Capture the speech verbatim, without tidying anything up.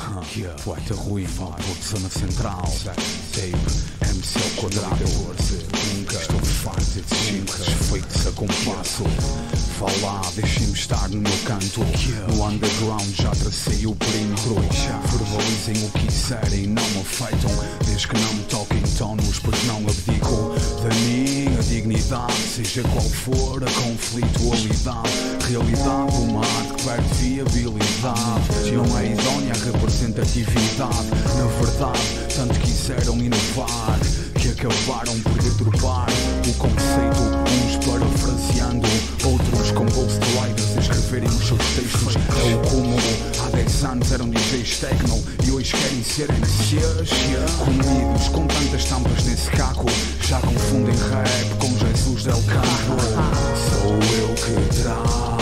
Poeta ruim, Porto, zona central. Tape, M C ao quadrado. Estou farto de simples, feitos a compasso. Vá lá, deixem-me estar no meu canto. No underground já tracei o perímetro. Verbalizem o que quiserem, não me afetam. Desde que não me toquem tonos, pois não abdico da minha dignidade. Seja qual for a conflitualidade. Realidade, uma arte que perde viabilidade. Não é idónea a representatividade. Na verdade, tanto quiseram inovar que acabaram por deturpar o conceito, uns parafraseando, outros com ghostwriters a escreverem os seus textos. É o cúmulo, há dez anos eram D Js techno e hoje querem ser M Cs comidos com tantas tampas nesse caco. Já confundem rap com Jesus del Campo. Sou eu que trago